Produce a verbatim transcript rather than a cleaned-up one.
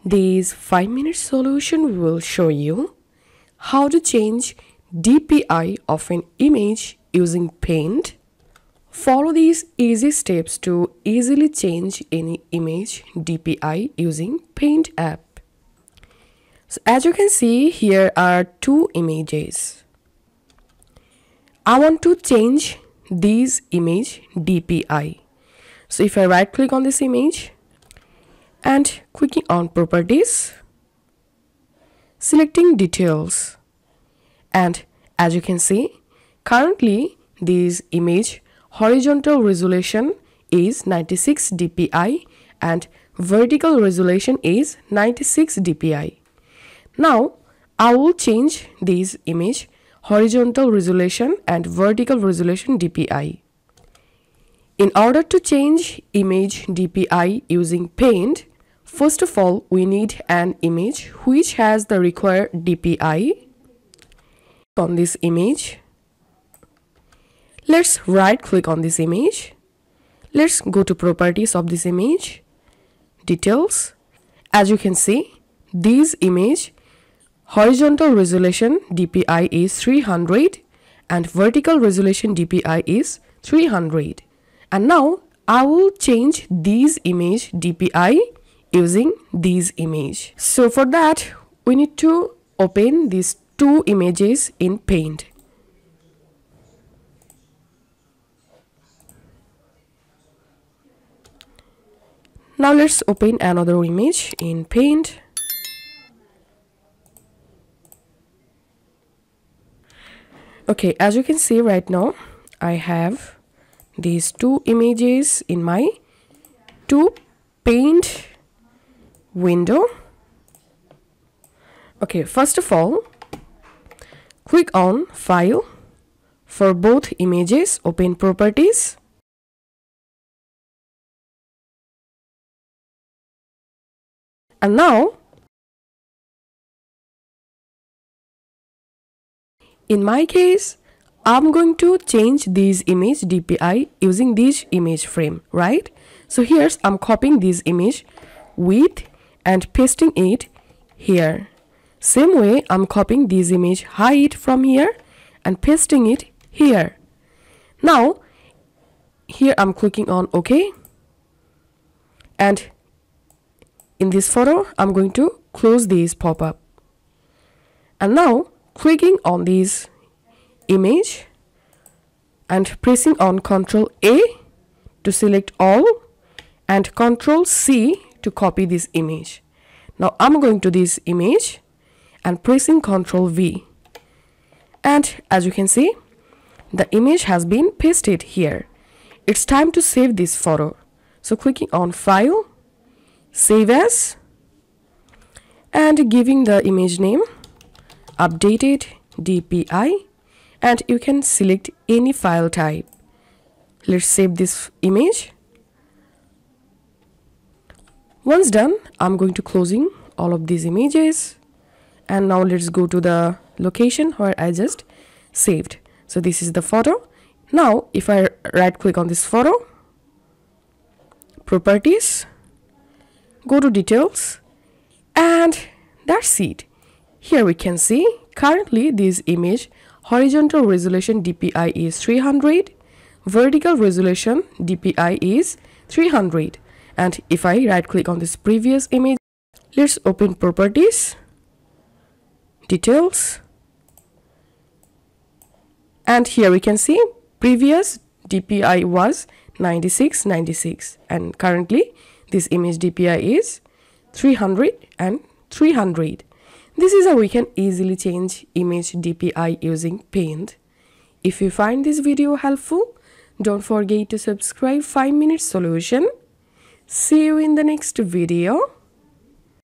This five minute solution will show you how to change D P I of an image using Paint. Follow these easy steps to easily change any image D P I using Paint app. So as you can see, here are two images. I want to change these image D P I. So if I right click on this image and clicking on properties, selecting details, and as you can see, currently this image horizontal resolution is ninety-six D P I and vertical resolution is ninety-six D P I. Now I will change this image horizontal resolution and vertical resolution D P I. In order to change image D P I using Paint, first of all, we need an image which has the required D P I. On this image, let's right click on this image. Let's go to properties of this image, details. As you can see, this image horizontal resolution D P I is three hundred and vertical resolution D P I is three hundred. And now I will change these image D P I using these image. So for that, we need to open these two images in Paint. Now let's open another image in Paint. Okay, as you can see right now, I have these two images in my two Paint window. Okay, first of all, click on File. For both images, open Properties. And now, in my case, I'm going to change this image D P I using this image frame, right? So here I'm copying this image width and pasting it here. Same way, I'm copying this image height from here and pasting it here. Now, here I'm clicking on OK. And in this photo, I'm going to close this pop-up. And now, clicking on this image and pressing on Control A to select all and Control C to copy this image. Now I'm going to this image and pressing Control V. And as you can see, the image has been pasted here. It's time to save this photo. So clicking on File, Save As, and giving the image name Updated D P I, and you can select any file type. Let's save this image. Once done, I'm going to closing all of these images, and now let's go to the location where I just saved. So this is the photo. Now if I right click on this photo, properties, go to details, and that's it. Here we can see currently this image horizontal resolution D P I is three hundred, vertical resolution D P I is three hundred. And if I right click on this previous image, let's open properties, details, and here we can see previous D P I was ninety-six ninety-six and currently this image D P I is three hundred and three hundred. This is how we can easily change image D P I using Paint. If you find this video helpful, don't forget to subscribe five minute solution. See you in the next video.